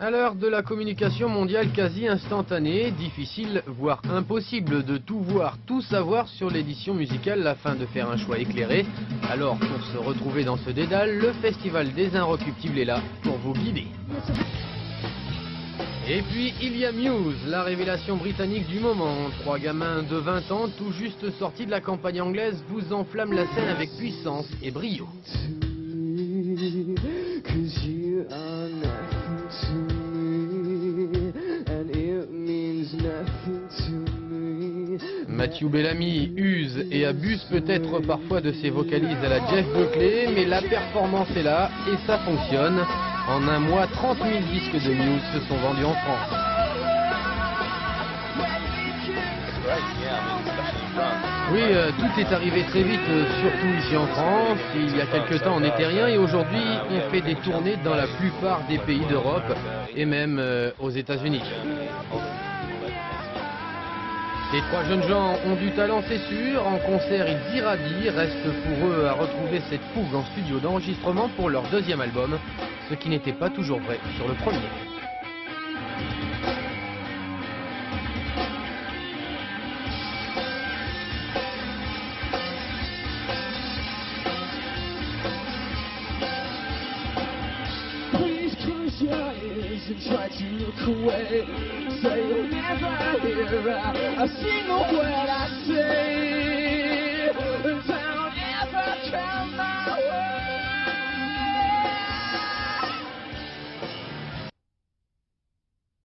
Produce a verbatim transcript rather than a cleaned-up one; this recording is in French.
À l'heure de la communication mondiale quasi instantanée, difficile, voire impossible de tout voir, tout savoir sur l'édition musicale afin de faire un choix éclairé. Alors pour se retrouver dans ce dédale, le Festival des Inrecuptibles est là pour vous guider. Et puis il y a Muse, la révélation britannique du moment. Trois gamins de vingt ans, tout juste sortis de la campagne anglaise, vous enflamment la scène avec puissance et brio. Matthew Bellamy use et abuse peut-être parfois de ses vocalises à la Jeff Buckley, mais la performance est là et ça fonctionne. En un mois, trente mille disques de Muse se sont vendus en France. Oui, euh, tout est arrivé très vite, euh, surtout ici en France. Il y a quelques temps, on n'était rien et aujourd'hui, on fait des tournées dans la plupart des pays d'Europe et même euh, aux États-Unis. Les trois jeunes gens ont du talent, c'est sûr. En concert, ils irradient. Reste pour eux à retrouver cette fougue en studio d'enregistrement pour leur deuxième album, ce qui n'était pas toujours vrai sur le premier. And try to look away, say you'll never hear a, a single word I say.